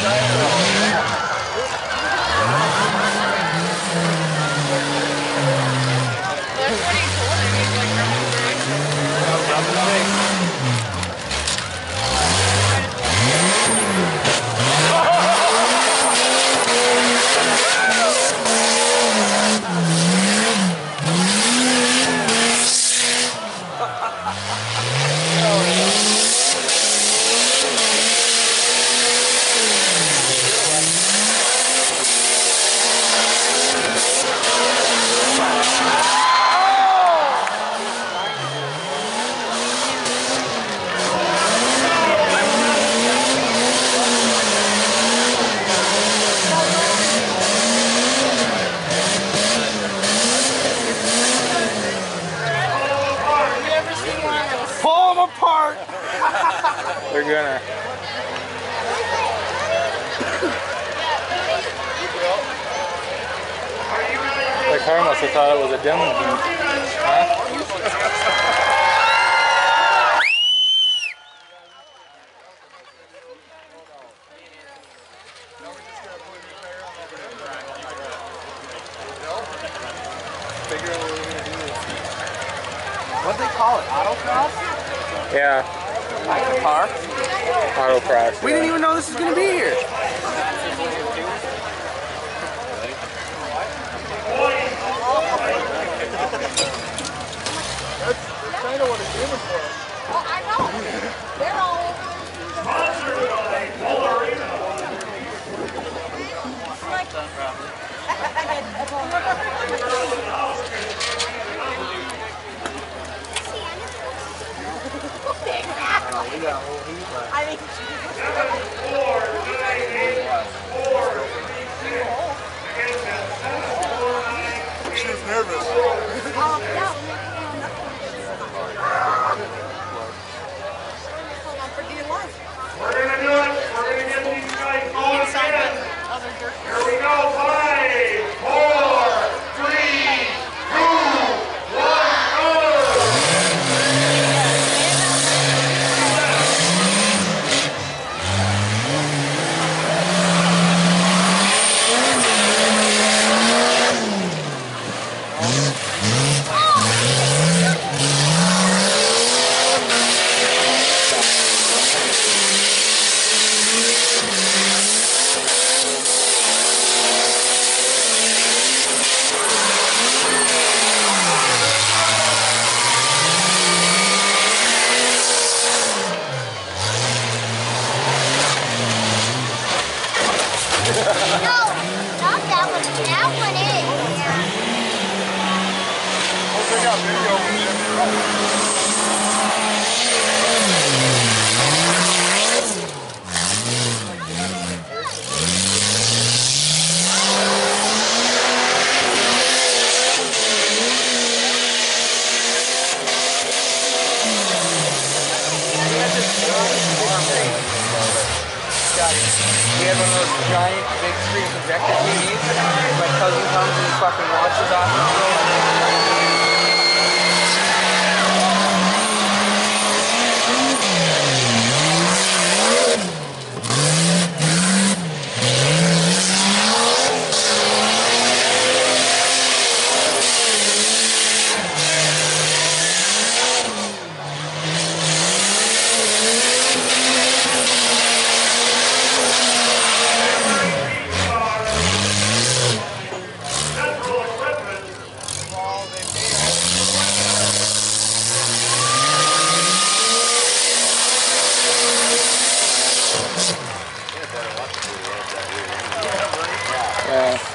Pull them apart! They're gonna. The car must have thought it was a demolition. Huh? What'd they call it? Autocross? Yeah. Like the car? Autocross. We didn't even know this was gonna be here. That's kind of what it's aiming for. Oh, I know. They're all sponsored by Prairie. I mean, She was nervous. We're going to do it. We're going to get these guys going again. Here we go. 5, 4, 3, 2, 1, go! No, not that one. That one is. Oh, they got video over there. We have one of those giant big screen projector TVs. My cousin comes and fucking watches off the Yeah.